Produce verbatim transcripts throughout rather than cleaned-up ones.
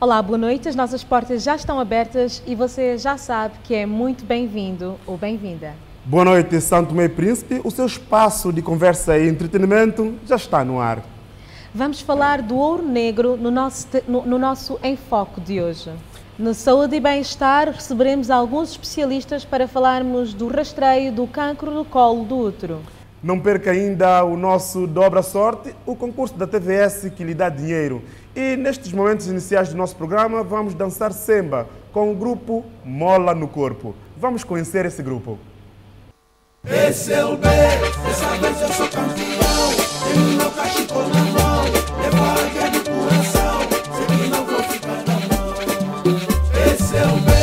Olá, boa noite. As nossas portas já estão abertas e você já sabe que é muito bem-vindo ou bem-vinda. Boa noite, São Tomé e Príncipe. O seu espaço de conversa e entretenimento já está no ar. Vamos falar do ouro negro no nosso, no, no nosso Enfoque de hoje. Na saúde e bem-estar receberemos alguns especialistas para falarmos do rastreio do cancro do colo do útero. Não perca ainda o nosso Dobra Sorte, o concurso da T V S que lhe dá dinheiro. E nestes momentos iniciais do nosso programa vamos dançar semba com o grupo Mola no Corpo. Vamos conhecer esse grupo. Esse é o B, dessa vez eu sou campeão. Tenho meu cachecol na mão, levo a águia no coração. Sei que não vou ficar na mão. Esse é o B,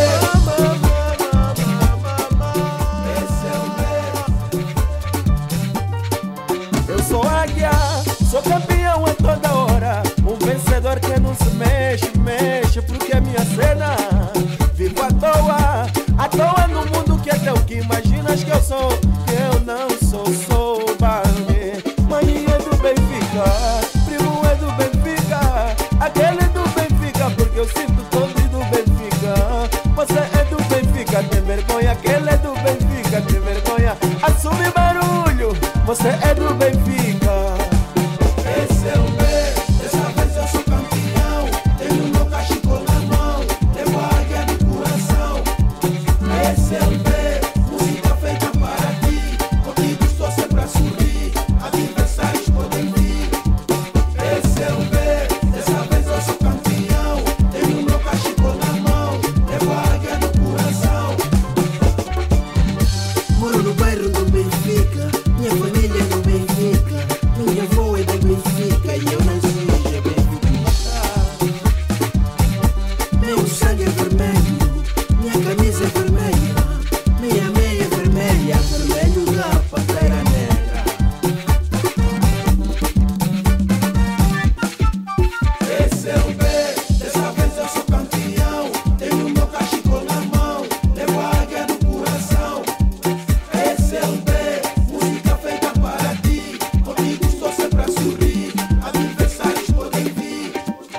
esse é o B. Eu sou águia, sou campeão a toda hora. Um vencedor que não se mexe, mexe, porque é minha cena. Vivo à toa, à toa no mundo que é teu. Que imaginas que eu sou, que eu não sou, sou Barney. Mãe é do Benfica, primo é do Benfica, aquele é do Benfica, porque eu sinto todo do Benfica. Você é do Benfica, tem vergonha, aquele é do Benfica, tem vergonha. Assume barulho, você é do Benfica. Esse é o B, dessa vez eu sou campeão. Tenho meu cachecol na mão, levo a águia no coração. Esse é o B, música feita para ti. Contigo estou sempre a sorrir, adversários podem vir. Esse é o B, dessa vez eu sou campeão. Tenho meu cachecol na mão, levo a águia no coração. Moro no bairro do Benfica, minha família é do Benfica. Minha avó é do Benfica e eu nasci já Benfica. Meu sangue é vermelho, minha camisa é vermelha, minha meia é vermelha, vermelho da Pantera Negra. Esse é o B, dessa vez eu sou campeão. Tenho meu cachecol na mão, levo a águia no coração. Esse é o B, música feita para ti. Contigo estou sempre a sorrir, adversários podem vir.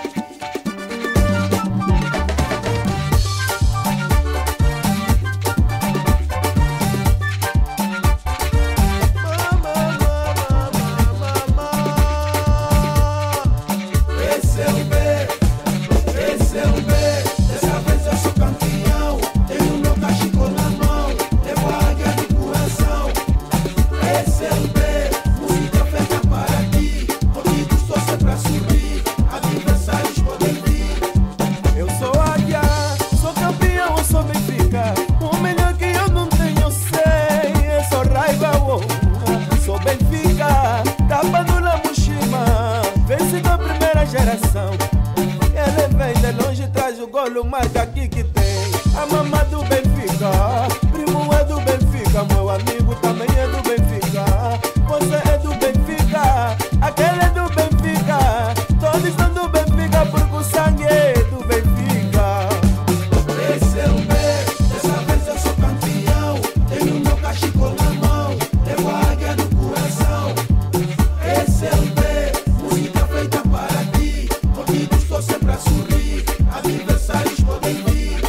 Esse é o B, esse é o B, dessa vez eu sou campeão. Tenho meu cachecol na mão, levo a águia no coração. Esse é o B, música feita para ti. Contigo estou sempre a sorrir, adversários podem vir. Eu sou águia, sou campeão, eu sou Benfica. O melhor que eu não tenho, eu sei. Eu sou raiva, oh. Sou Benfica, tapando na mochila. Vence da primeira geração. Ele vem de longe, traz o golo, marca aqui que tem. A mamã do Benfica, primo é do Benfica, meu amigo também é do Benfica. Você é do Benfica, aquele é do Benfica. Todos são do Benfica porque o sangue é do Benfica. Esse é o B, dessa vez eu sou campeão. Tenho meu cachecol na mão, levo a águia no coração. Esse é o B, música feita para ti. Contigo estou sempre a sorrir, adversários podem vir.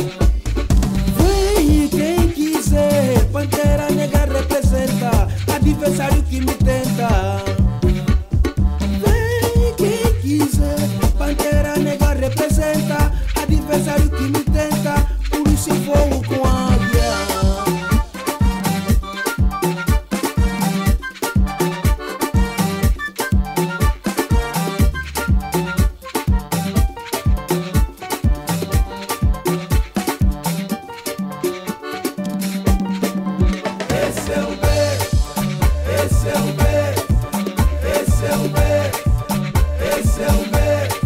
Vem quem quiser, Pantera Negra representa, adversário que me tenta. Vem quem quiser, Pantera Negra representa, adversário que me tenta. Por isso eu vou com a águia. Esse é o B, esse é o B, esse é o B, esse é o B.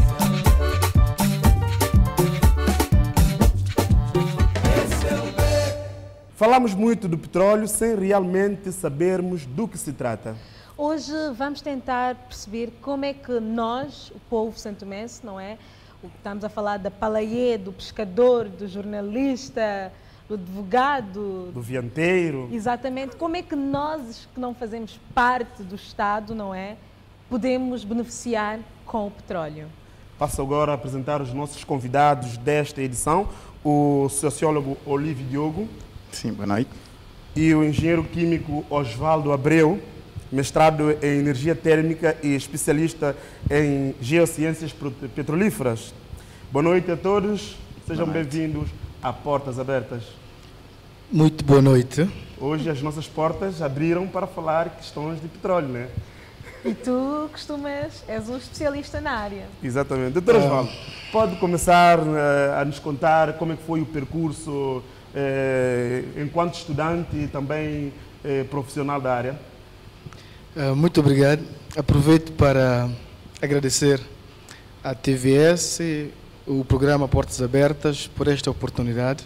Esse é o B. Falamos muito do petróleo sem realmente sabermos do que se trata. Hoje vamos tentar perceber como é que nós, o povo santomense, não é? Estamos a falar da palaie, do pescador, do jornalista, do advogado, Do vianteiro. exatamente, como é que nós que não fazemos parte do Estado, não é, podemos beneficiar com o petróleo? Passo agora a apresentar os nossos convidados desta edição, o sociólogo Olívio Diogo. Sim, boa noite. E o engenheiro químico Osvaldo Abreu, mestrado em energia térmica e especialista em geociências petrolíferas. Boa noite a todos, sejam bem-vindos a Portas Abertas. Muito boa noite. Hoje as nossas portas abriram para falar questões de petróleo, né? E tu costumas, és um especialista na área. Exatamente. Doutor Osvaldo, pode começar uh, a nos contar como é que foi o percurso uh, enquanto estudante e também uh, profissional da área? Uh, muito obrigado. Aproveito para agradecer à T V S, o programa Portas Abertas, por esta oportunidade.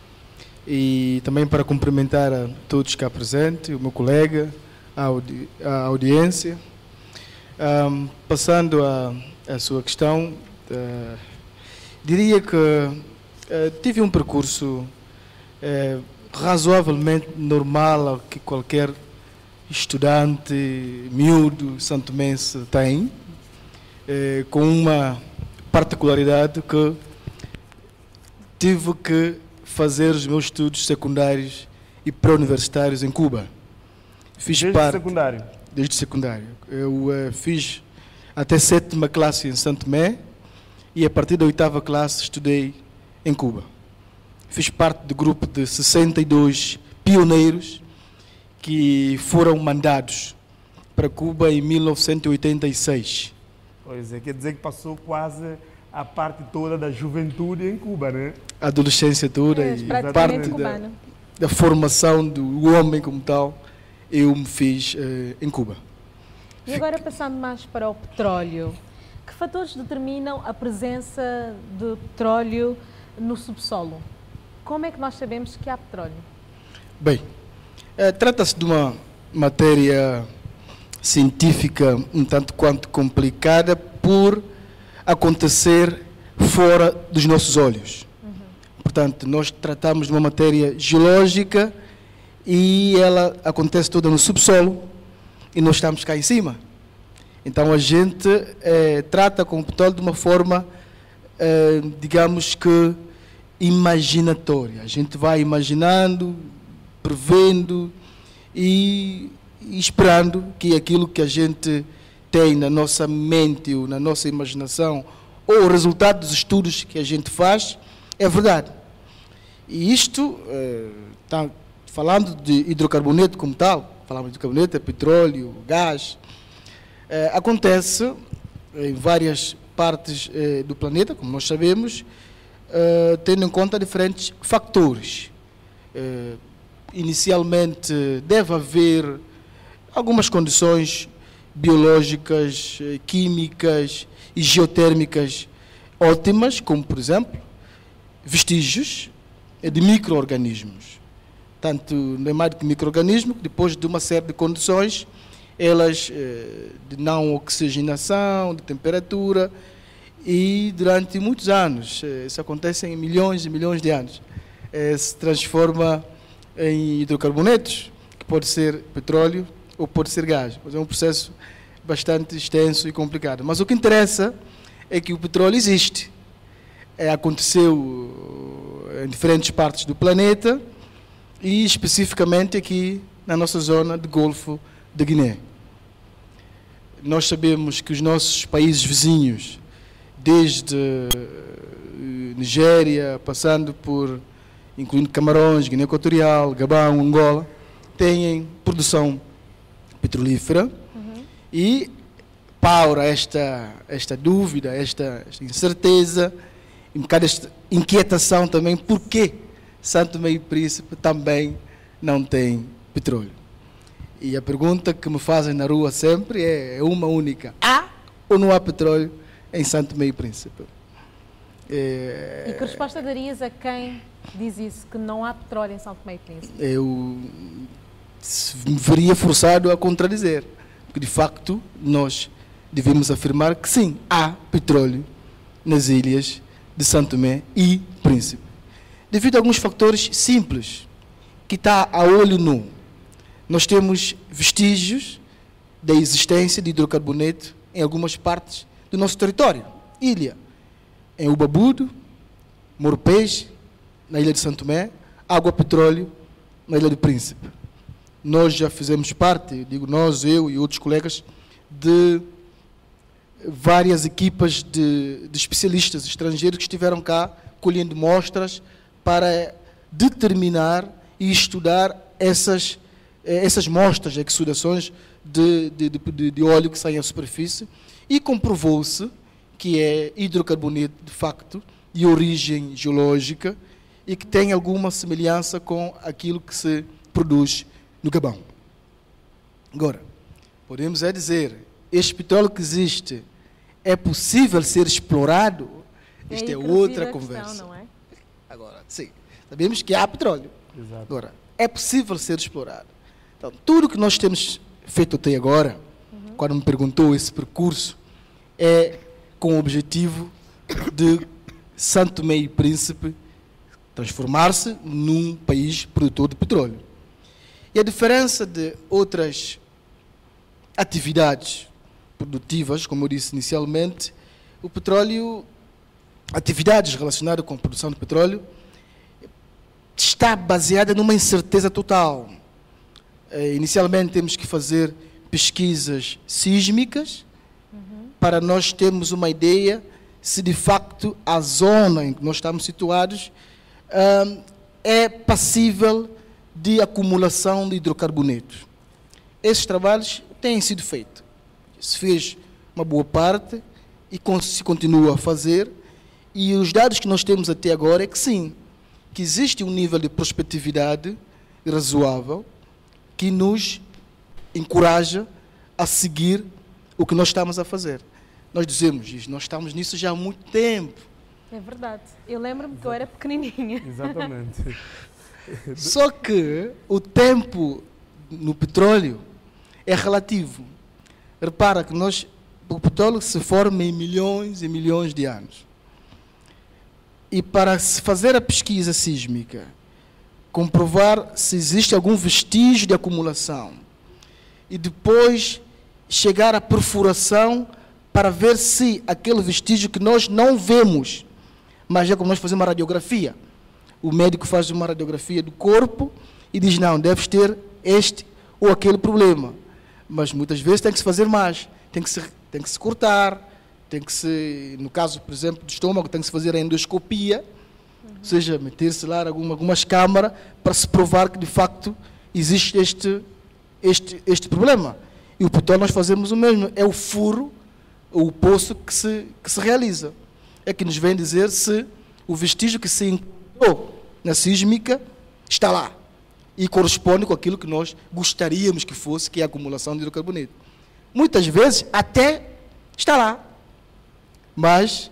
E também para cumprimentar a todos cá presentes, o meu colega, a, audi a audiência. Um, passando a, a sua questão, uh, diria que uh, tive um percurso uh, razoavelmente normal ao que qualquer estudante miúdo santomense tem, uh, com uma particularidade que tive que fazer os meus estudos secundários e pré-universitários em Cuba. Fiz desde parte, secundário? Desde secundário. Eu uh, fiz até sétima classe em Santo Tomé e a partir da oitava classe estudei em Cuba. Fiz parte do grupo de sessenta e dois pioneiros que foram mandados para Cuba em mil novecentos e oitenta e seis. Pois é, quer dizer que passou quase a parte toda da juventude em Cuba, né? A adolescência toda é, e parte da, da formação do homem como tal, eu me fiz uh, em Cuba. E agora passando mais para o petróleo, que fatores determinam a presença de petróleo no subsolo? Como é que nós sabemos que há petróleo? Bem, uh, trata-se de uma matéria científica um tanto quanto complicada por acontecer fora dos nossos olhos. Uhum. Portanto, nós tratamos de uma matéria geológica e ela acontece toda no subsolo e nós estamos cá em cima. Então a gente eh, trata com o petróleo de uma forma, eh, digamos que imaginatória. A gente vai imaginando, prevendo e, e esperando que aquilo que a gente tem na nossa mente ou na nossa imaginação ou o resultado dos estudos que a gente faz é verdade. E isto, eh, tá, falando de hidrocarboneto como tal, falamos de hidrocarboneto, petróleo, gás, eh, acontece em várias partes eh, do planeta, como nós sabemos, eh, tendo em conta diferentes fatores. Eh, inicialmente deve haver algumas condições biológicas, químicas e geotérmicas ótimas, como, por exemplo, vestígios de micro-organismos. Tanto não é mais do que micro-organismo, que depois de uma série de condições, elas de não oxigenação, de temperatura, e durante muitos anos, isso acontece em milhões e milhões de anos, se transforma em hidrocarbonetos, que pode ser petróleo, ou pode ser gás, mas é um processo bastante extenso e complicado. Mas o que interessa é que o petróleo existe. É, aconteceu em diferentes partes do planeta e especificamente aqui na nossa zona do Golfo de Guiné. Nós sabemos que os nossos países vizinhos, desde Nigéria, passando por, incluindo Camarões, Guiné Equatorial, Gabão, Angola, têm produção petrolífera. Uhum. E paura esta, esta dúvida, esta, esta incerteza, um bocado esta inquietação também, por que Santo Tomé e Príncipe também não tem petróleo? E a pergunta que me fazem na rua sempre é uma única: há ou não há petróleo em Santo Tomé e Príncipe? É... E que resposta darias a quem diz isso, que não há petróleo em Santo Tomé e Príncipe? Eu me veria forçado a contradizer, porque de facto nós devemos afirmar que sim, há petróleo nas ilhas de Santo Tomé e Príncipe, devido a alguns fatores simples que está a olho nu. Nós temos vestígios da existência de hidrocarboneto em algumas partes do nosso território, ilha, em Ubabudo, Morpês, na Ilha de Santo Tomé, Água Petróleo, na Ilha do Príncipe. Nós já fizemos parte, digo nós, eu e outros colegas, de várias equipas de, de especialistas estrangeiros que estiveram cá colhendo mostras para determinar e estudar essas, essas mostras, exudações de, de, de, de óleo que saem à superfície, e comprovou-se que é hidrocarboneto de facto, de origem geológica, e que tem alguma semelhança com aquilo que se produz no Gabão. Agora, podemos é dizer, este petróleo que existe é possível ser explorado? Isto é, é outra conversa. Questão, não é? Agora, sim, sabemos que há petróleo. Exato. Agora, é possível ser explorado. Então, tudo que nós temos feito até agora, uhum. quando me perguntou esse percurso, é com o objetivo de Santo Tomé e Príncipe transformar-se num país produtor de petróleo. E a diferença de outras atividades produtivas, como eu disse inicialmente, o petróleo, atividades relacionadas com a produção de petróleo, está baseada numa incerteza total. Eh, inicialmente temos que fazer pesquisas sísmicas, uhum. para nós termos uma ideia se de facto a zona em que nós estamos situados uh, é passível de acumulação de hidrocarbonetos. Esses trabalhos têm sido feitos. Se fez uma boa parte e se continua a fazer, e os dados que nós temos até agora é que sim, que existe um nível de prospectividade razoável que nos encoraja a seguir o que nós estamos a fazer. Nós dizemos, nós estamos nisso já há muito tempo. É verdade. Eu lembro-me que eu era pequenininha. Exatamente. Só que o tempo no petróleo é relativo. Repara que nós, o petróleo se forma em milhões e milhões de anos. E para se fazer a pesquisa sísmica, comprovar se existe algum vestígio de acumulação e depois chegar à perfuração para ver se aquele vestígio que nós não vemos, mas é como nós fazemos uma radiografia. O médico faz uma radiografia do corpo e diz, não, deves ter este ou aquele problema. Mas muitas vezes tem que se fazer mais, tem que se, tem que se cortar, tem que se, no caso, por exemplo, do estômago, tem que se fazer a endoscopia, uhum. ou seja, meter-se lá alguma, algumas câmaras para se provar que de facto existe este, este, este problema. E o petróleo nós fazemos o mesmo, é o furo, o poço que se, que se realiza. É que nos vem dizer se o vestígio que se encontrou na sísmica está lá e corresponde com aquilo que nós gostaríamos que fosse, que é a acumulação de hidrocarboneto. Muitas vezes até está lá, mas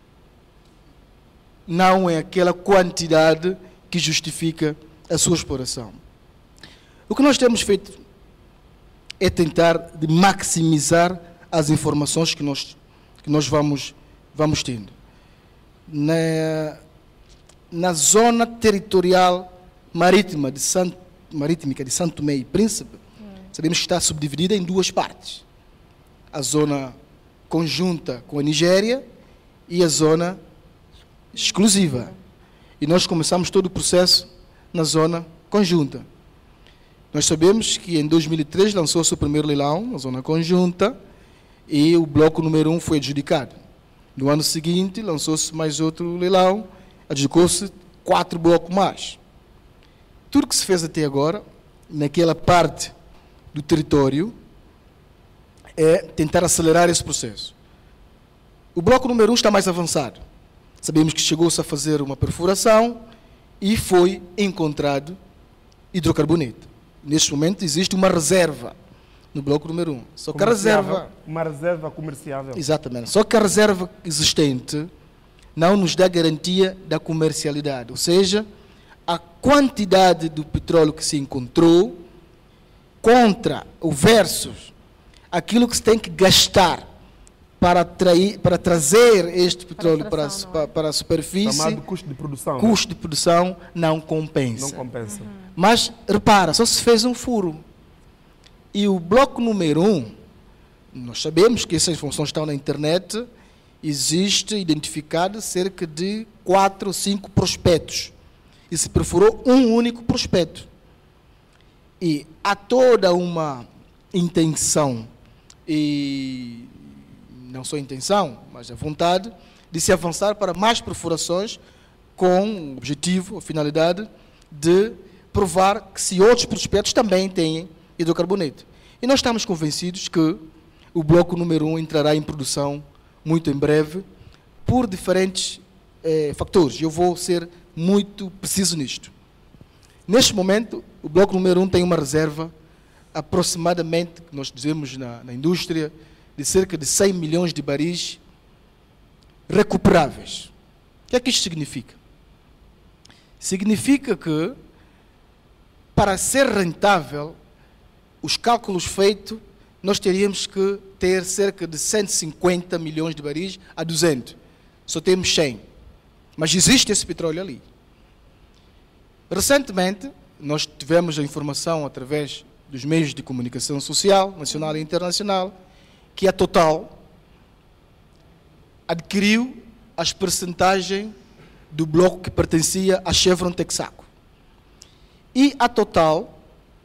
não é aquela quantidade que justifica a sua exploração. O que nós temos feito é tentar de maximizar as informações que nós, que nós vamos, vamos tendo. Na, na zona territorial marítima de, San, marítima de Santo Tomé e Príncipe, hum. sabemos que está subdividida em duas partes. A zona conjunta com a Nigéria e a zona exclusiva. E nós começamos todo o processo na zona conjunta. Nós sabemos que em dois mil e três lançou-se o primeiro leilão na zona conjunta e o bloco número um foi adjudicado. No ano seguinte lançou-se mais outro leilão, adjudicou-se quatro blocos mais. Tudo que se fez até agora, naquela parte do território, é tentar acelerar esse processo. O bloco número um está mais avançado. Sabemos que chegou-se a fazer uma perfuração e foi encontrado hidrocarboneto. Neste momento existe uma reserva no bloco número um. Só que a reserva... Uma reserva comerciável. Exatamente. Só que a reserva existente não nos dá garantia da comercialidade. Ou seja, a quantidade do petróleo que se encontrou contra o versus aquilo que se tem que gastar para, atrair, para trazer este petróleo para, para, para, para a superfície, chamado custo de produção. Custo né? de produção não compensa. Não compensa. Uhum. Mas, repara, só se fez um furo. E o bloco número um, nós sabemos que essas informações estão na internet existe identificado cerca de quatro ou cinco prospectos e se perfurou um único prospecto. E há toda uma intenção, e não só intenção, mas a vontade de se avançar para mais perfurações com o objetivo, a finalidade de provar que se outros prospectos também têm hidrocarboneto. E nós estamos convencidos que o bloco número um entrará em produção muito em breve, por diferentes eh, fatores. Eu vou ser muito preciso nisto. Neste momento, o bloco número um tem uma reserva, aproximadamente, que nós dizemos na, na indústria, de cerca de cem milhões de baris recuperáveis. O que é que isto significa? Significa que, para ser rentável, os cálculos feitos, nós teríamos que ter cerca de cento e cinquenta milhões de baris a duzentos. Só temos cem. Mas existe esse petróleo ali. Recentemente, nós tivemos a informação através dos meios de comunicação social, nacional e internacional, que a Total adquiriu as percentagens do bloco que pertencia a Chevron Texaco. E a Total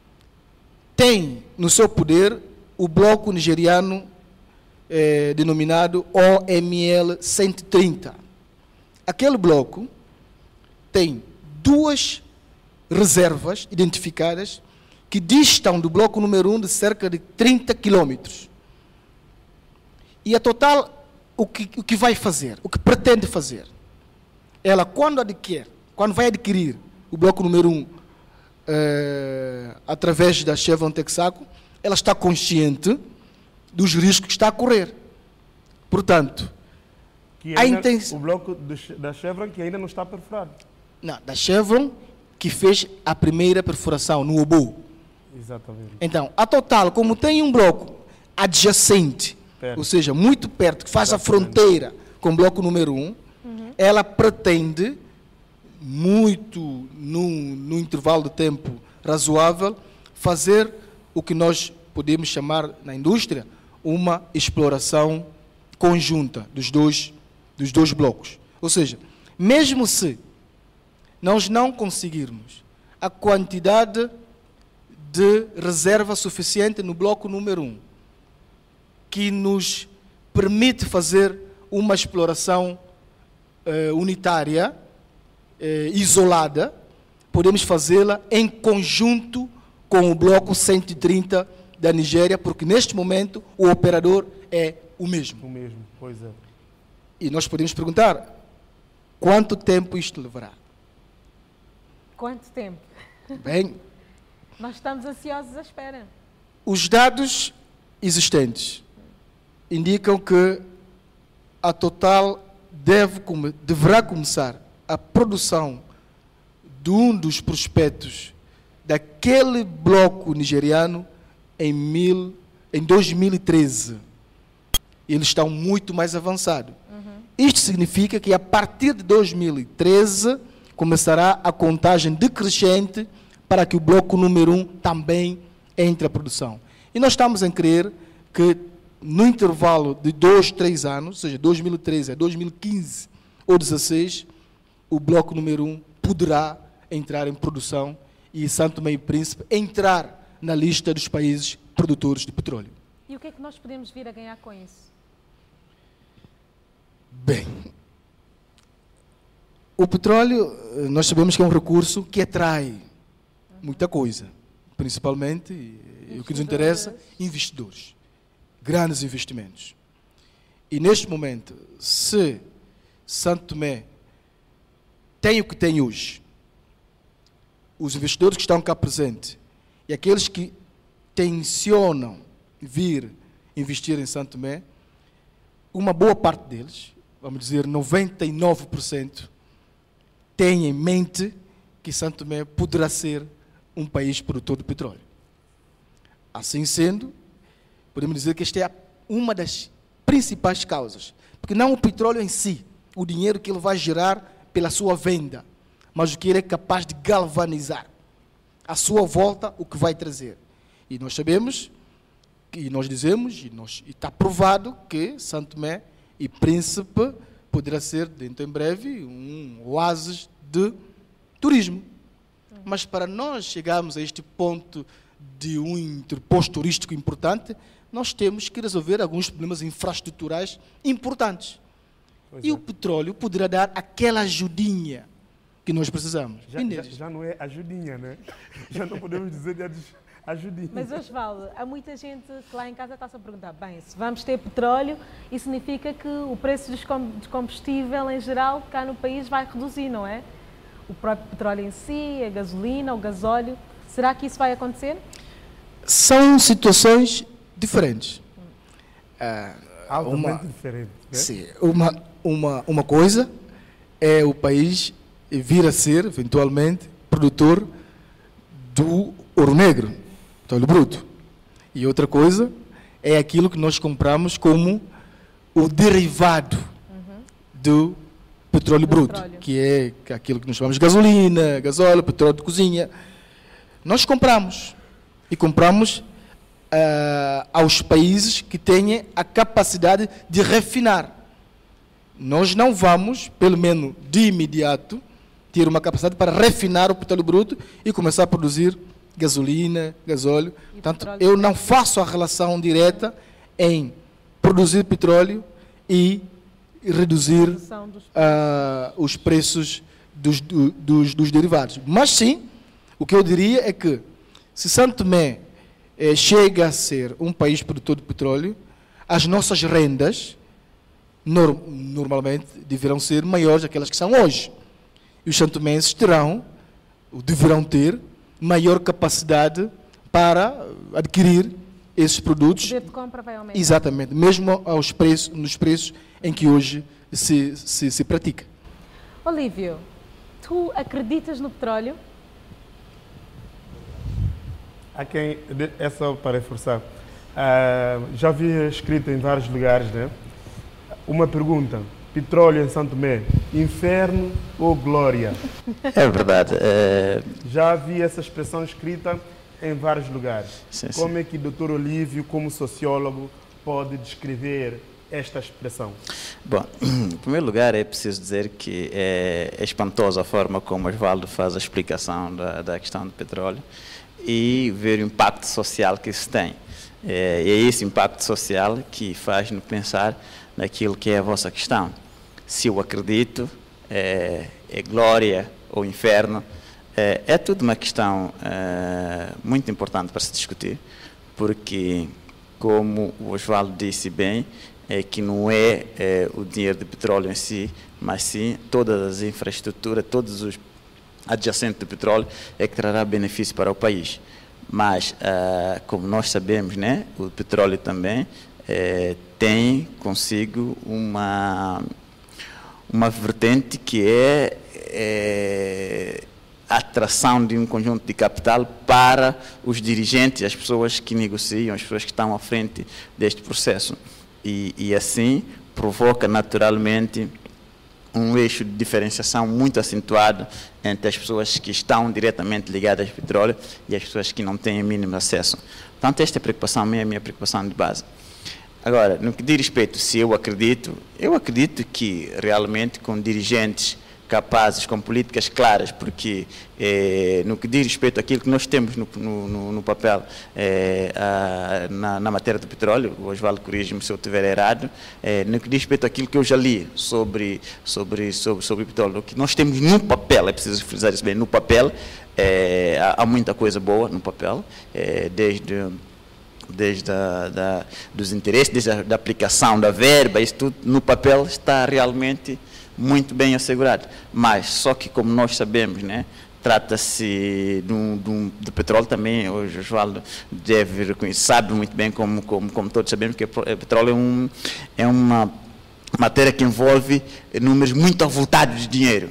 tem no seu poder o bloco nigeriano eh, denominado O M L cento e trinta. Aquele bloco tem duas reservas identificadas que distam do bloco número um de cerca de trinta quilômetros. E a Total, o que, o que vai fazer, o que pretende fazer? Ela, quando adquire, quando vai adquirir o bloco número um eh, através da Chevron Texaco, ela está consciente dos riscos que está a correr. Portanto, Que a ainda, inten- o bloco de- da Chevron que ainda não está perfurado. não, da Chevron, que fez a primeira perfuração no Obo. Exatamente. Então, a Total, como tem um bloco adjacente, Perto. ou seja, muito perto, que faz a Exatamente. fronteira com o bloco número um, ela pretende, muito num, num intervalo de tempo razoável, fazer o que nós podemos chamar na indústria uma exploração conjunta dos dois, dos dois blocos. Ou seja, mesmo se nós não conseguirmos a quantidade de reserva suficiente no bloco número um, que nos permite fazer uma exploração eh, unitária, eh, isolada, podemos fazê-la em conjunto com o bloco cento e trinta da Nigéria, porque neste momento o operador é o mesmo. O mesmo, pois é. E nós podemos perguntar, quanto tempo isto levará? Quanto tempo? Bem, Nós estamos ansiosos à espera. os dados existentes indicam que a Total deve, come- deverá começar a produção de um dos prospectos daquele bloco nigeriano em, mil, em dois mil e treze. Eles estão muito mais avançados. Isto significa que a partir de dois mil e treze começará a contagem decrescente para que o bloco número um também entre a produção. E nós estamos a crer que no intervalo de dois, três anos, ou seja, dois mil e treze a dois mil e quinze ou dezesseis, o bloco número um poderá entrar em produção e São Tomé e Príncipe entrar na lista dos países produtores de petróleo. E o que é que nós podemos vir a ganhar com isso? Bem, o petróleo, eh, nós sabemos que é um recurso que atrai muita coisa, principalmente, e o que nos interessa, investidores, grandes investimentos. E neste momento, se Santo Tomé tem o que tem hoje, os investidores que estão cá presentes e aqueles que tencionam vir investir em Santo Tomé, uma boa parte deles, vamos dizer noventa e nove por cento, tem em mente que Santo Tomé poderá ser um país produtor de petróleo. Assim sendo, podemos dizer que esta é uma das principais causas, porque não o petróleo em si, o dinheiro que ele vai gerar pela sua venda, mas o que ele é capaz de galvanizar, à sua volta, o que vai trazer. E nós sabemos, e nós dizemos, e, nós, e está provado que Santo Tomé E Príncipe poderá ser, dentro em breve, um oásis de turismo. Mas para nós chegarmos a este ponto de um interposto turístico importante, nós temos que resolver alguns problemas infraestruturais importantes. Pois e é. o petróleo poderá dar aquela ajudinha que nós precisamos. Já, já, já não é ajudinha, né? Já não podemos dizer de ajudinha. Mas, Osvaldo, há muita gente que lá em casa está-se a perguntar, bem, se vamos ter petróleo, isso significa que o preço dos combustível em geral cá no país vai reduzir, não é? O próprio petróleo em si, a gasolina, o gasóleo. Será que isso vai acontecer? São situações diferentes. Ah, Altamente uma, diferente. Né? sim, uma, uma, uma coisa é o país vir a ser, eventualmente, produtor do ouro negro, petróleo bruto. E outra coisa é aquilo que nós compramos como o derivado uhum. do petróleo do bruto, petróleo. que é aquilo que nós chamamos de gasolina, gasóleo, petróleo de cozinha. Nós compramos. E compramos uh, aos países que têm a capacidade de refinar. Nós não vamos, pelo menos de imediato, ter uma capacidade para refinar o petróleo bruto e começar a produzir gasolina, gasóleo. E Portanto, petróleo eu não faço a relação direta em produzir petróleo e reduzir dos uh, os preços dos, do, dos, dos derivados. Mas sim, o que eu diria é que se Santo Tomé eh, chega a ser um país produtor de petróleo, as nossas rendas nor normalmente deverão ser maiores daquelas que são hoje. E os santomenses terão, ou deverão ter, maior capacidade para adquirir esses produtos. O poder de compra vai aumentar. Exatamente, mesmo aos preços, nos preços em que hoje se, se, se pratica. Olívio, tu acreditas no petróleo? Há quem, é só para reforçar, uh, já vi escrito em vários lugares, né? Uma pergunta, petróleo em Santo Tomé, inferno ou glória? É verdade. É... Já vi essa expressão escrita em vários lugares. Sim, como sim. é que o doutor Olívio, como sociólogo, pode descrever esta expressão? Bom, em primeiro lugar é preciso dizer que é espantosa a forma como Osvaldo faz a explicação da, da questão do petróleo e ver o impacto social que isso tem. É, é esse impacto social que faz-nos pensar naquilo que é a vossa questão. Se eu acredito, é, é glória ou inferno, é, é tudo uma questão é, muito importante para se discutir, porque, como o Osvaldo disse bem, é que não é, é o dinheiro de petróleo em si, mas sim todas as infraestruturas, todos os adjacentes do petróleo é que trará benefício para o país. Mas, uh, como nós sabemos, né, o petróleo também é, tem consigo uma, uma vertente que é, é a atração de um conjunto de capital para os dirigentes, as pessoas que negociam, as pessoas que estão à frente deste processo. E, e assim provoca naturalmente um eixo de diferenciação muito acentuado entre as pessoas que estão diretamente ligadas ao petróleo e as pessoas que não têm mínimo acesso. Portanto, esta é a preocupação minha, a minha preocupação de base. Agora, no que diz respeito, se eu acredito, eu acredito que realmente com dirigentes capazes, com políticas claras, porque eh, no que diz respeito àquilo que nós temos no, no, no papel eh, a, na, na matéria do petróleo, o Osvaldo corrige-me se eu estiver errado, eh, no que diz respeito àquilo que eu já li sobre, sobre, sobre, sobre o petróleo, o que nós temos no papel, é preciso frisar isso bem, no papel, eh, há, há muita coisa boa no papel, eh, desde... desde a, da, dos interesses, desde a da aplicação da verba, isso tudo no papel está realmente muito bem assegurado. Mas, só que como nós sabemos, né, trata-se de, um, de, um, de petróleo também, hoje o Osvaldo deve reconhecer, sabe muito bem, como, como, como todos sabemos, que o petróleo é, um, é uma matéria que envolve números muito avultados de dinheiro.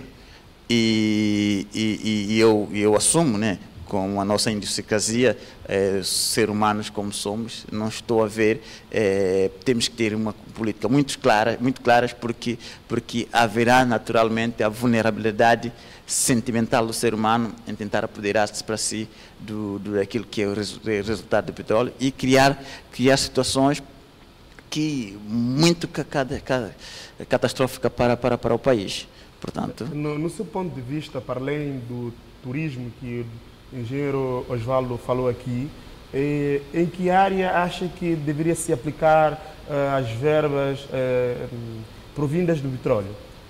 E, e, e eu, eu assumo, né, com a nossa idiosincrasia, eh, ser humanos como somos, não estou a ver, eh, temos que ter uma política muito clara, muito claras, porque, porque haverá naturalmente a vulnerabilidade sentimental do ser humano em tentar apoderar-se para si do, do, daquilo que é o resu resultado do petróleo e criar, criar situações que muito ca- cada- cada- catastrófica para, para, para o país. Portanto, No, no seu ponto de vista, para além do turismo que o engenheiro Osvaldo falou aqui, eh, em que área acha que deveria se aplicar eh, as verbas eh, provindas do petróleo?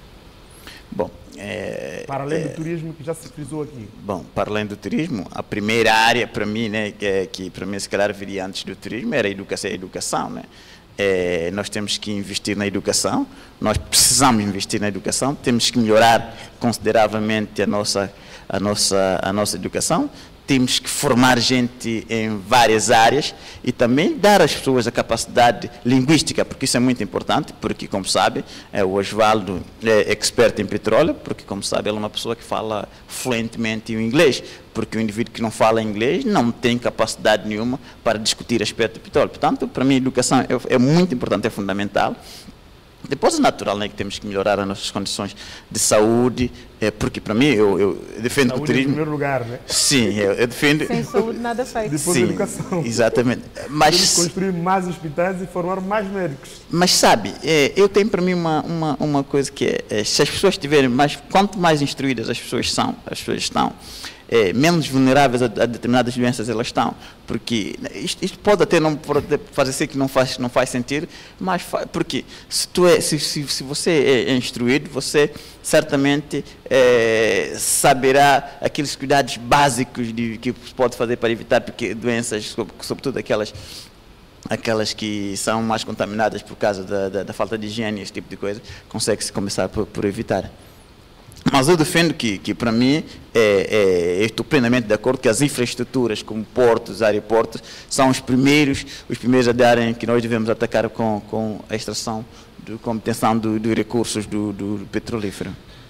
bom, é, Para além é, do turismo que já se frisou aqui. Bom, para além do turismo, a primeira área para mim, né, que, é- que para mim se calhar viria antes do turismo, era a educação, a educação, né? É, nós temos que investir na educação, nós precisamos investir na educação, temos que melhorar consideravelmente a nossa, a nossa, a nossa educação, temos que formar gente em várias áreas e também dar às pessoas a capacidade linguística, porque isso é muito importante, porque, como sabe, é, o Osvaldo é expert em petróleo, porque, como sabe, ele é uma pessoa que fala fluentemente o inglês, porque o indivíduo que não fala inglês não tem capacidade nenhuma para discutir aspecto do petróleo. Portanto, para mim, a educação é, é muito importante, é fundamental. Depois é natural, né, que temos que melhorar as nossas condições de saúde, é, porque para mim, eu, eu defendo que o Saúde em turismo... primeiro lugar, né? Sim, eu, eu defendo... Sem saúde nada feito. Depois Sim, da educação. exatamente. Temos que Mas, construir mais hospitais e formar mais médicos. mas sabe, é, eu tenho para mim uma, uma, uma coisa que é, é, se as pessoas tiverem mais, quanto mais instruídas as pessoas são, as pessoas estão, é, menos vulneráveis a, a determinadas doenças elas estão, porque isto, isto pode até não pode parecer que não faz, não faz sentido, mas fa, porque se, tu é, se, se, se você é, é instruído, você certamente é, saberá aqueles cuidados básicos de, que se pode fazer para evitar porque, doenças, sobretudo aquelas aquelas que são mais contaminadas por causa da, da, da falta de higiene, esse tipo de coisa, consegue-se começar por, por evitar. Mas eu defendo que, que para mim, é, é, eu estou plenamente de acordo que as infraestruturas, como portos, aeroportos, são os primeiros, os primeiros a darem que nós devemos atacar com, com a extração, do, com a obtenção do, dos recursos do, do petrolífero.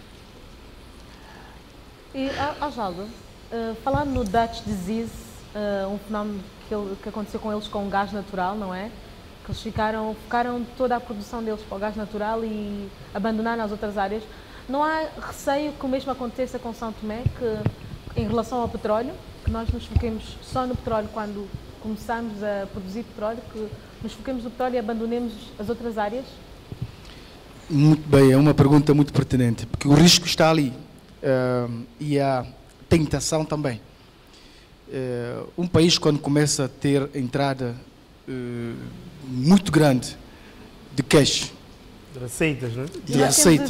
E, Osvaldo, uh, falando no Dutch Disease, uh, um fenómeno que, ele, que aconteceu com eles com o gás natural, não é? Que eles ficaram, focaram toda a produção deles para o gás natural e abandonaram as outras áreas. Não há receio que o mesmo aconteça com São Tomé, que em relação ao petróleo, que nós nos foquemos só no petróleo quando começamos a produzir petróleo, que nos foquemos no petróleo e abandonemos as outras áreas? Muito bem, é uma pergunta muito pertinente, porque o risco está ali uh, e a tentação também. Uh, um país, quando começa a ter entrada uh, muito grande de cash, De receitas, né? de receitas,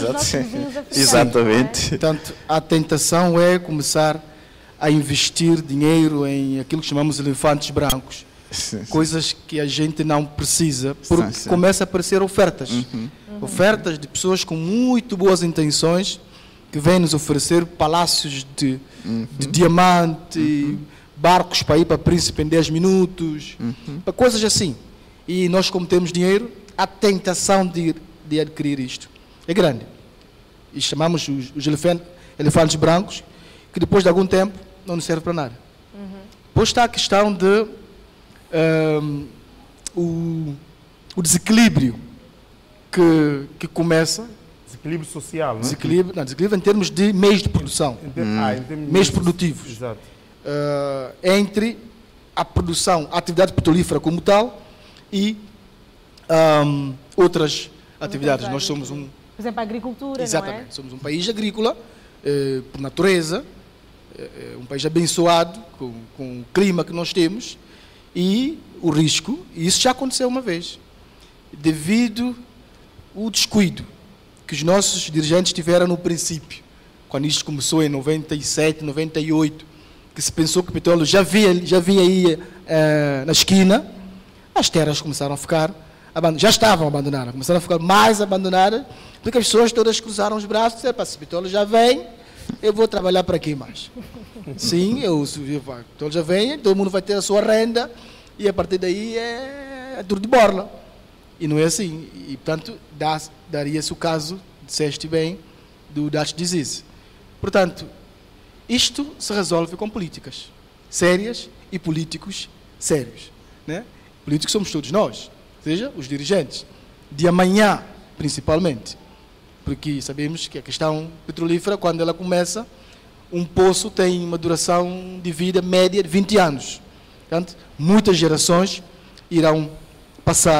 Exatamente. portanto, a tentação é começar a investir dinheiro em aquilo que chamamos de elefantes brancos, Sim, sim. coisas que a gente não precisa, porque Sim, sim. começa a aparecer ofertas. Uhum. Ofertas de pessoas com muito boas intenções que vêm nos oferecer palácios de, Uhum. de diamante, barcos para ir para Príncipe em dez minutos, Uhum. para coisas assim. E nós, como temos dinheiro, a tentação de, de adquirir isto é grande. E chamamos os, os elefantes, elefantes brancos, que depois de algum tempo não nos serve para nada. Uhum. Depois está a questão de um, o, o desequilíbrio que, que começa, Desequilíbrio social, né? desequilíbrio, não, desequilíbrio em termos de meios de produção, Em termos- ah, em termos meios de- produtivos. Exato. uh, entre a produção, a atividade petrolífera como tal e um, outras atividades. Nós somos um, Por exemplo, a agricultura, exatamente, não é? somos um país agrícola, eh, por natureza, eh, um país abençoado com, com o clima que nós temos e o risco, e isso já aconteceu uma vez, devido ao descuido que os nossos dirigentes tiveram no princípio, quando isto começou em noventa e sete, noventa e oito, que se pensou que o petróleo já vinha, já vinha aí eh, na esquina, as terras começaram a ficar, já estavam abandonadas, começaram a ficar mais abandonadas, porque as pessoas todas cruzaram os braços e disseram, se o petróleo já vem, eu vou trabalhar para aqui mais. Sim, eu, o petróleo já vem, todo mundo vai ter a sua renda, e a partir daí é, é duro de borla. E não é assim. E, portanto, dá, daria-se o caso, disseste bem, do Dutch Disease. Portanto, isto se resolve com políticas sérias e políticos sérios. Né? Políticos somos todos nós, ou seja, os dirigentes. De amanhã, principalmente. Porque sabemos que a questão petrolífera, quando ela começa, um poço tem uma duração de vida média de vinte anos. Portanto, muitas gerações irão passar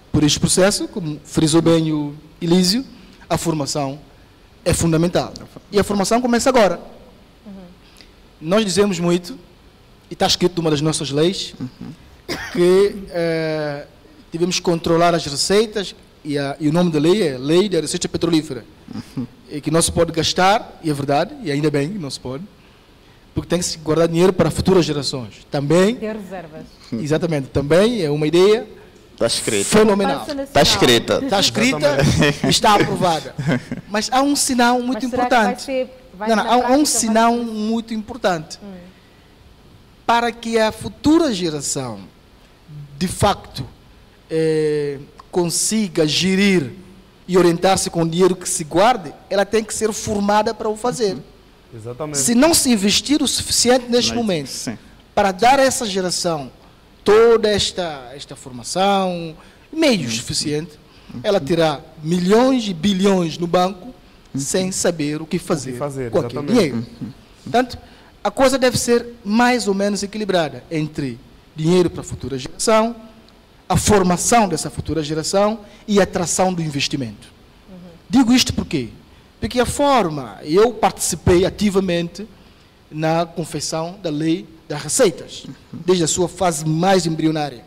por este processo, como frisou bem o Elísio, a formação é fundamental. E a formação começa agora. Uhum. Nós dizemos muito, e está escrito numa das nossas leis, uhum. que uh, devemos controlar as receitas, e, a, e o nome da lei é Lei da Receita Petrolífera, uhum. e que não se pode gastar, e é verdade, e ainda bem que não se pode, porque tem que se guardar dinheiro para futuras gerações. Também... Ter reservas. Exatamente, também é uma ideia Está escrita. fenomenal. Está escrita. Está escrita e está aprovada. Mas há um sinal muito Mas será importante. que vai ser, vai não, não, na há, há um prática, sinal vai ser... muito importante. Hum. Para que a futura geração, de facto, eh, consiga gerir e orientar-se com o dinheiro que se guarde, ela tem que ser formada para o fazer. Exatamente. Se não se investir o suficiente neste Mas, momento sim. para dar a essa geração toda esta, esta formação, meios suficientes, ela terá milhões e bilhões no banco sem saber o que fazer, O que fazer, com aquele exatamente. dinheiro. Portanto, a coisa deve ser mais ou menos equilibrada entre dinheiro para a futura geração, a formação dessa futura geração e a atração do investimento. Uhum. Digo isto por quê? Porque a forma, eu participei ativamente na confecção da lei das receitas, desde a sua fase mais embrionária.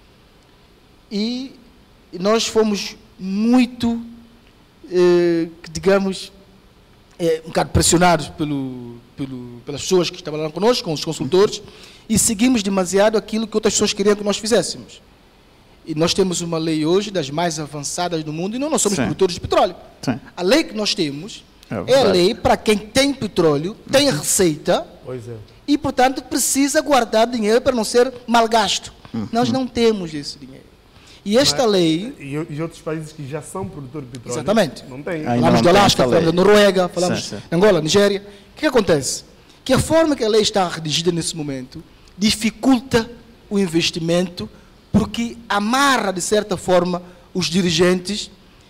E nós fomos muito, eh, digamos, eh, um bocado pressionados pelo, pelo, pelas pessoas que estavam lá conosco, com os consultores, e seguimos demasiado aquilo que outras pessoas queriam que nós fizéssemos. E nós temos uma lei hoje das mais avançadas do mundo, e não nós somos Sim. produtores de petróleo. Sim. A lei que nós temos É é, a verdade. lei para quem tem petróleo, tem receita, Pois é. e, portanto, precisa guardar dinheiro para não ser mal gasto. Uhum. Nós não temos esse dinheiro. E esta Mas- lei, E, e outros países que já são produtores de petróleo. Exatamente. Não tem. Ainda falamos não do tem Alasca, esta falamos da lei. Noruega, falamos Sim, sim. de Angola, Nigéria. O que, que acontece? Que a forma que a lei está redigida nesse momento dificulta o investimento, porque amarra, de certa forma, os dirigentes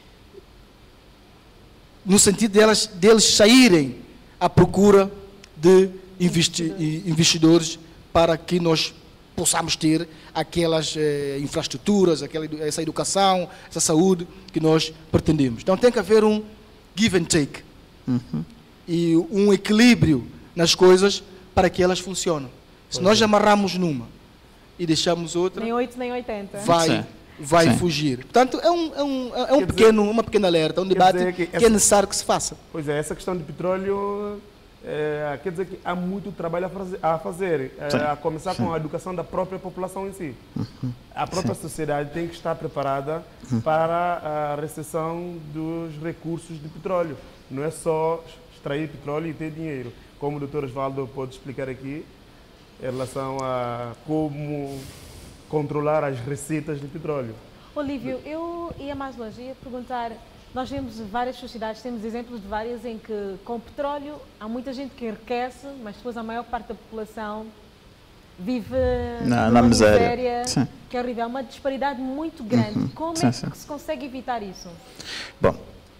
no sentido delas, deles saírem à procura de investi investidores para que nós possamos ter aquelas eh, infraestruturas, aquela, edu essa educação, essa saúde que nós pretendemos. Então tem que haver um give and take, uhum. e um equilíbrio nas coisas para que elas funcionem. Se Pois nós é. amarramos numa e deixamos outra, Nem oito, nem oitenta. vai, Sim. vai Sim. fugir. Portanto, é um, é um, é um Quer pequeno, uma pequena alerta, um debate dizer que que, essa- é necessário que se faça. Pois é, essa questão de petróleo é, quer dizer que há muito trabalho a fazer, a, fazer, é, Sim. a começar Sim. com a educação da própria população em si. A própria sociedade tem que estar preparada para a recepção dos recursos de petróleo. Não é só extrair petróleo e ter dinheiro. Como o doutor Osvaldo pode explicar aqui, em relação a como controlar as receitas de petróleo. Olívio, eu ia mais longe, ia perguntar, nós vemos várias sociedades, temos exemplos de várias em que com petróleo há muita gente que enriquece, mas depois a maior parte da população vive Na- numa na miséria. Sim. que é horrível, há uma disparidade muito grande. Uhum. Como Sim, é sim. que se consegue evitar isso? Bom,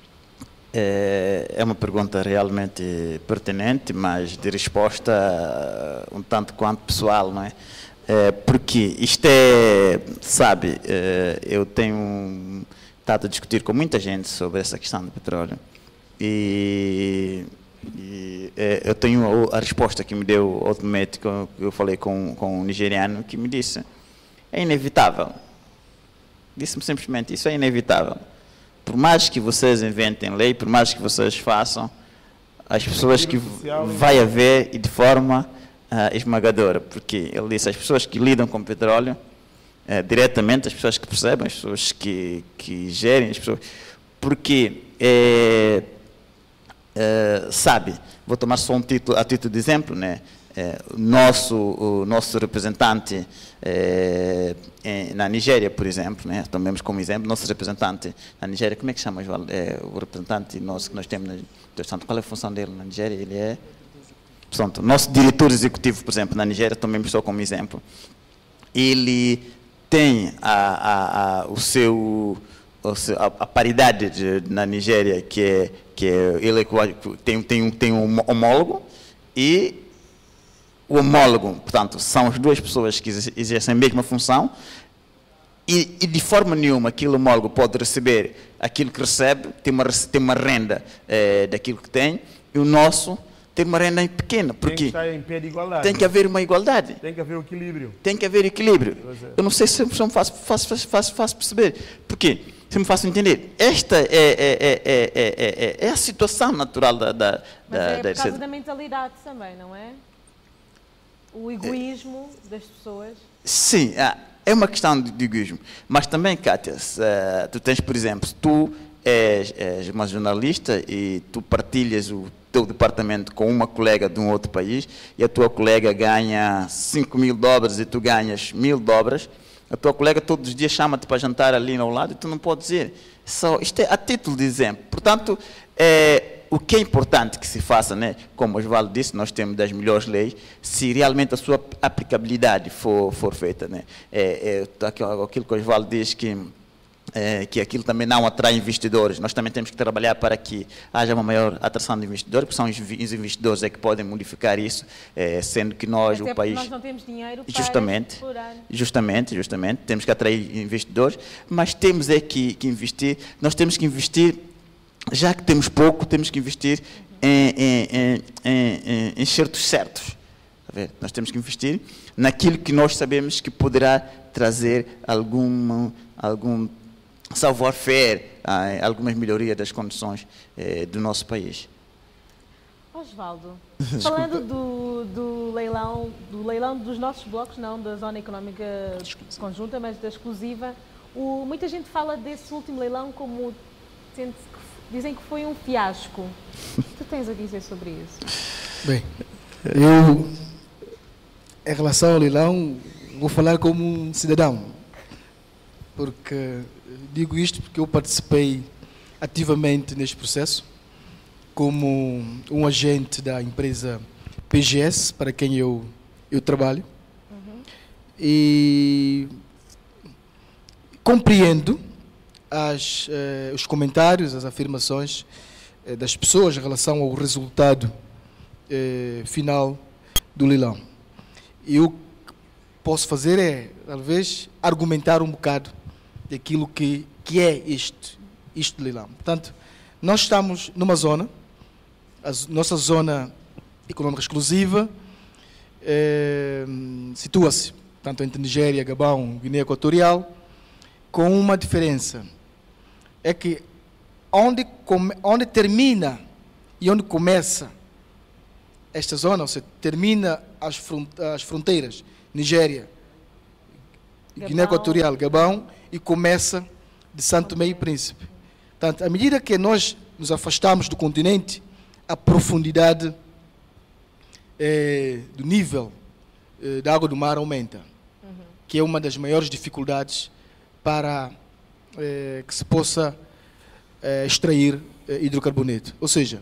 é é uma pergunta realmente pertinente, mas de resposta uh, um tanto quanto pessoal, não é? É, porque isto é, sabe, é, eu tenho estado a discutir com muita gente sobre essa questão do petróleo e, e é, eu tenho a, a resposta que me deu ultimamente, que eu, eu falei com, com um nigeriano, que me disse, é inevitável. Disse-me simplesmente, isso é inevitável. Por mais que vocês inventem lei, por mais que vocês façam, as pessoas que vai haver e de forma uh, esmagadora, porque ele disse, as pessoas que lidam com petróleo, uh, diretamente, as pessoas que percebem, as pessoas que, que gerem, as pessoas, porque, é, é, sabe, vou tomar só um título, a título de exemplo, né? É, o nosso, o nosso representante é, em, na Nigéria, por exemplo, né? Tomemos como exemplo, nosso representante na Nigéria, como é que chama, Osvaldo? É, o representante nosso que nós temos, na, portanto, qual é a função dele na Nigéria? Ele é, portanto, nosso diretor executivo, por exemplo, na Nigéria, tomemos só como exemplo, ele tem a, a, a, o seu, o seu, a, a paridade de, na Nigéria, que é, que é ele é, tem, tem, um, tem um homólogo, e o homólogo, portanto, são as duas pessoas que exercem a mesma função, e, e de forma nenhuma aquele homólogo pode receber aquilo que recebe, tem uma, tem uma renda eh, daquilo que tem, e o nosso tem uma renda pequena. Porque tem que estar em pé de igualdade. Tem que haver uma igualdade. Tem que haver um equilíbrio. Tem que haver equilíbrio. É. Eu não sei se me faço, faço, faço, faço perceber. Por quê? Se me faço entender. Esta é, é, é, é, é, é, é a situação natural da... da Mas da, é por da, causa da mentalidade também, não é? O egoísmo é. das pessoas. Sim, é uma questão de, de egoísmo. Mas também, Kátia, tu tens, por exemplo, tu és, és uma jornalista e tu partilhas o teu departamento com uma colega de um outro país e a tua colega ganha cinco mil dólares e tu ganhas mil dólares, a tua colega todos os dias chama-te para jantar ali ao lado e tu não podes ir. Só, isto é a título de exemplo. Portanto, é, o que é importante que se faça, né? Como o Osvaldo disse, nós temos das melhores leis, se realmente a sua aplicabilidade for, for feita. Né? É, é, aquilo que o Osvaldo diz que É, que aquilo também não atrai investidores. Nós também temos que trabalhar para que haja uma maior atração de investidores, porque são os investidores é que podem modificar isso, é, sendo que nós, Até o país... nós não temos dinheiro para justamente, explorar. Justamente, justamente, temos que atrair investidores, mas temos é que, que investir, nós temos que investir, já que temos pouco, temos que investir uhum. em, em, em, em, em certos certos. Nós temos que investir naquilo que nós sabemos que poderá trazer algum, algum savoir-faire, algumas melhorias das condições eh, do nosso país. Osvaldo, falando do, do, leilão, do leilão dos nossos blocos, não da Zona Económica Conjunta, mas da exclusiva, o, muita gente fala desse último leilão como, dizem que foi um fiasco. O que tu tens a dizer sobre isso? Bem, eu, em relação ao leilão, vou falar como um cidadão, porque digo isto porque eu participei ativamente neste processo como um agente da empresa P G S, para quem eu, eu trabalho, uhum. e compreendo as, eh, os comentários, as afirmações eh, das pessoas em relação ao resultado eh, final do leilão. E o que posso fazer é, talvez, argumentar um bocado daquilo que, que é isto, isto de leilão. Portanto, nós estamos numa zona, a nossa zona econômica exclusiva eh, situa-se, tanto entre Nigéria, Gabão, Guiné Equatorial, com uma diferença. É que onde, come, onde termina e onde começa esta zona, ou seja, termina as, front, as fronteiras, Nigéria, Gabão. Guiné Equatorial, Gabão, e começa de Santo Tomé e Príncipe. Portanto, à medida que nós nos afastamos do continente, a profundidade eh, do nível eh, da água do mar aumenta, uhum. que é uma das maiores dificuldades para eh, que se possa eh, extrair eh, hidrocarboneto. Ou seja,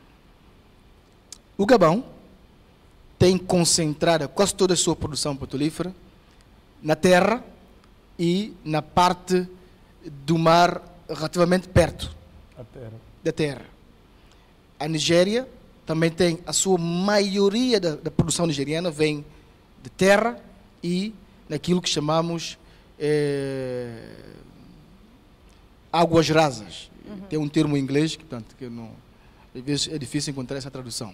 o Gabão tem concentrada quase toda a sua produção petrolífera na terra e na parte do mar relativamente perto a terra. da terra. A Nigéria também tem a sua maioria da, da produção nigeriana vem de terra e naquilo que chamamos é, águas rasas. Uhum. Tem um termo em inglês que, portanto, que não, às vezes é difícil encontrar essa tradução.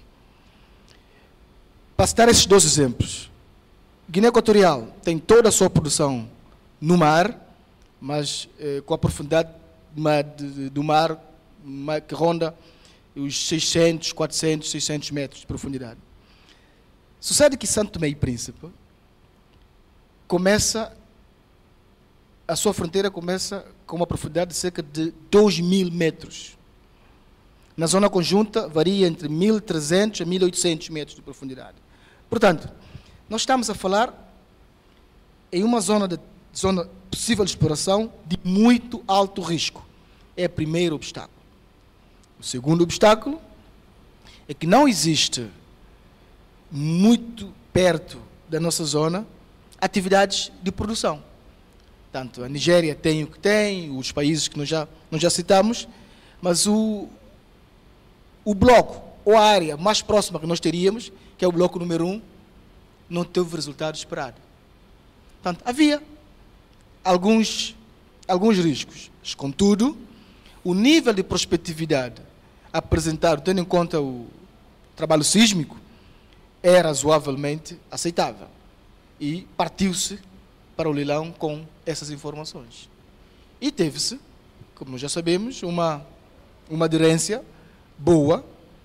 Para citar esses dois exemplos, Guiné Equatorial tem toda a sua produção no mar, mas eh, com a profundidade do mar que ronda os seiscentos, quatrocentos, seiscentos metros de profundidade. Sucede que Santo Tomé e Príncipe começa, a sua fronteira começa com uma profundidade de cerca de dois mil metros. Na zona conjunta varia entre mil e trezentos a mil e oitocentos metros de profundidade. Portanto, nós estamos a falar em uma zona de zona possível de exploração de muito alto risco. É o primeiro obstáculo. O segundo obstáculo é que não existe muito perto da nossa zona atividades de produção. Tanto a Nigéria tem o que tem, os países que nós já, nós já citamos, mas o, o bloco, ou a área mais próxima que nós teríamos, que é o bloco número um, não teve o resultado esperado. Portanto, havia alguns, alguns riscos. Mas, contudo, o nível de prospectividade apresentado, tendo em conta o trabalho sísmico, é razoavelmente aceitável. E partiu-se para o leilão com essas informações. E teve-se, como nós já sabemos, uma, uma aderência boa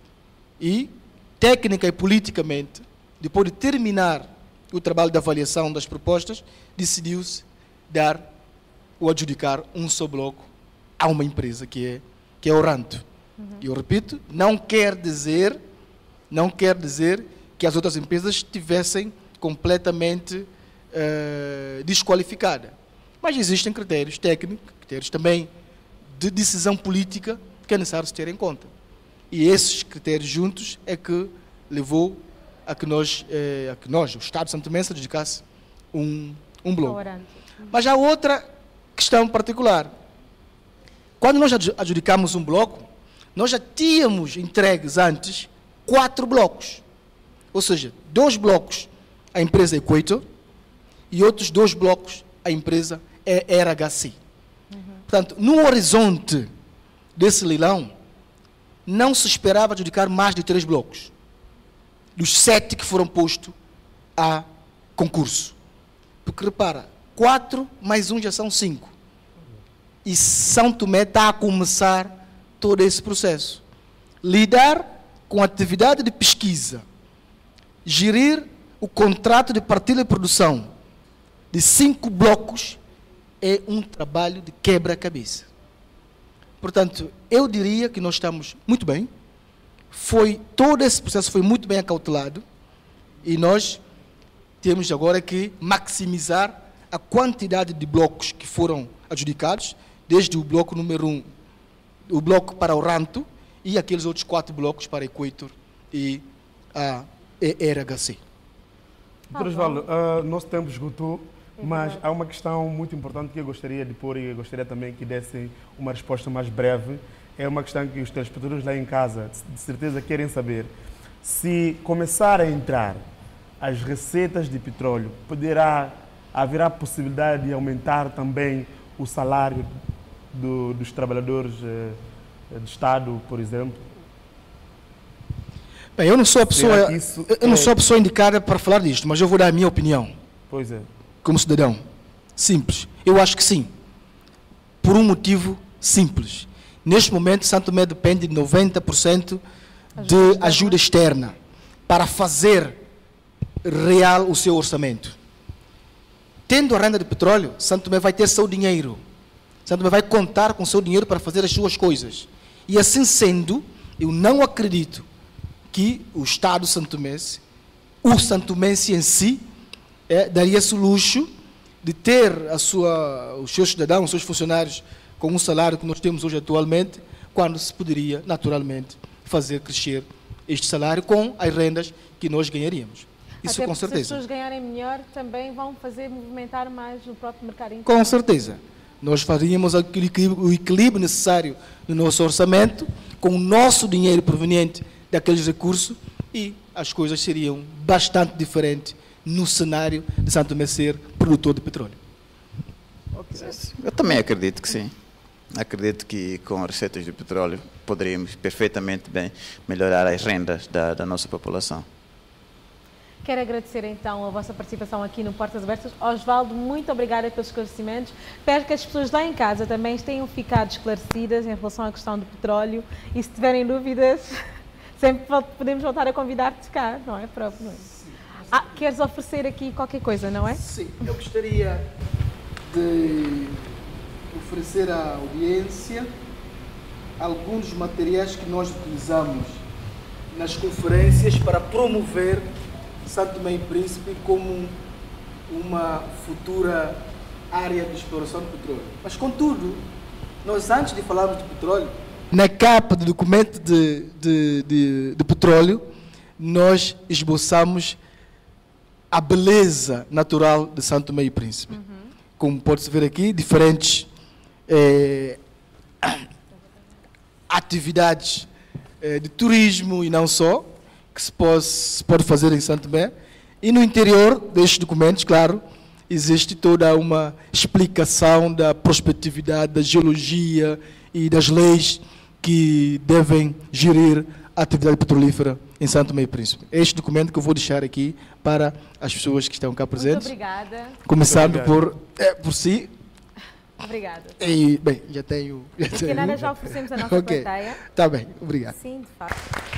e, técnica e politicamente, depois de terminar o trabalho de avaliação das propostas, decidiu-se dar ou adjudicar um só bloco a uma empresa que é, que é o Ranto. Uhum. E eu repito, não quer dizer, não quer dizer que as outras empresas estivessem completamente uh, desqualificadas. Mas existem critérios técnicos, critérios também de decisão política que é necessário se ter em conta. E esses critérios juntos é que levou a que nós, eh, a que nós o Estado de Santo Tomé, se adjudicasse um, um bloco. Mas há outra questão particular. Quando nós adjudicamos um bloco, nós já tínhamos entregues antes quatro blocos. Ou seja, dois blocos à empresa Equator e outros dois blocos à empresa E R H C. Uhum. Portanto, no horizonte desse leilão, não se esperava adjudicar mais de três blocos, dos sete que foram postos a concurso. Porque, repara, quatro mais um já são cinco. E São Tomé está a começar todo esse processo. Lidar com a atividade de pesquisa, gerir o contrato de partilha de produção de cinco blocos é um trabalho de quebra-cabeça. Portanto, eu diria que nós estamos muito bem. Foi, todo esse processo foi muito bem acautelado e nós temos agora que maximizar a quantidade de blocos que foram adjudicados, desde o bloco número um, o bloco para o Ranto e aqueles outros quatro blocos para Equator e a E R H C. Doutor Osvaldo, uh, nosso tempo esgotou, mas há uma questão muito importante que eu gostaria de pôr e eu gostaria também que dessem uma resposta mais breve. É uma questão que os telespectadores lá em casa, de certeza, querem saber. Se começar a entrar as receitas de petróleo, poderá haverá possibilidade de aumentar também o salário do, dos trabalhadores uh, do Estado, por exemplo? Bem, eu não sou a pessoa, eu não é... sou a pessoa indicada para falar disto, mas eu vou dar a minha opinião. Pois é. Como cidadão. Simples. Eu acho que sim. Por um motivo simples. Neste momento, Santo Tomé depende de noventa por cento de ajuda externa para fazer real o seu orçamento. Tendo a renda de petróleo, Santo Tomé vai ter seu dinheiro. Santo Tomé vai contar com seu dinheiro para fazer as suas coisas. E assim sendo, eu não acredito que o Estado santomense, o santomense em si, é, daria-se o luxo de ter a sua, os seus cidadãos, os seus funcionários com um salário que nós temos hoje atualmente, quando se poderia, naturalmente, fazer crescer este salário com as rendas que nós ganharíamos. Isso Até com certeza. Se as pessoas ganharem melhor, também vão fazer movimentar mais o próprio mercado interno. Com certeza. Nós faríamos o equilíbrio, o equilíbrio necessário no nosso orçamento, com o nosso dinheiro proveniente daqueles recursos, e as coisas seriam bastante diferentes no cenário de Santo Tomé ser produtor de petróleo. Okay. Eu também acredito que sim. Acredito que com receitas de petróleo poderíamos perfeitamente bem melhorar as rendas da, da nossa população. Quero agradecer então a vossa participação aqui no Portas Abertas. Osvaldo, muito obrigada pelos esclarecimentos. Espero que as pessoas lá em casa também tenham ficado esclarecidas em relação à questão do petróleo e se tiverem dúvidas, sempre podemos voltar a convidar-te cá, não é próprio? Não é? Ah, queres oferecer aqui qualquer coisa, não é? Sim, eu gostaria de oferecer à audiência alguns dos materiais que nós utilizamos nas conferências para promover Santo Tomé e Príncipe como uma futura área de exploração de petróleo. Mas, contudo, nós antes de falarmos de petróleo, na capa do documento de, de, de, de petróleo, nós esboçamos a beleza natural de Santo Tomé e Príncipe. Uhum. Como pode-se ver aqui, diferentes eh, atividades eh, de turismo e não só, que se pode, se pode fazer em Santo Tomé. E no interior destes documentos, claro, existe toda uma explicação da prospectividade, da geologia e das leis que devem gerir a atividade petrolífera em São Tomé e Príncipe. É este documento que eu vou deixar aqui para as pessoas que estão cá presentes. Muito obrigada. Começando Muito por, é, por si. Obrigada. E, bem, já tenho... Já E tenho. nada, já oferecemos a nossa Ok. plateia. Está bem, obrigado. Sim, de facto.